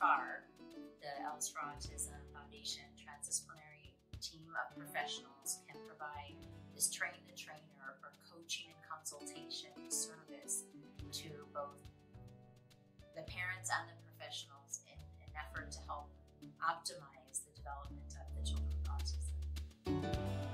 FAR, the Alice for Autism Foundation transdisciplinary team of professionals can provide this train the trainer or coaching and consultation service to both the parents and the professionals in an effort to help optimize the development of the children with autism.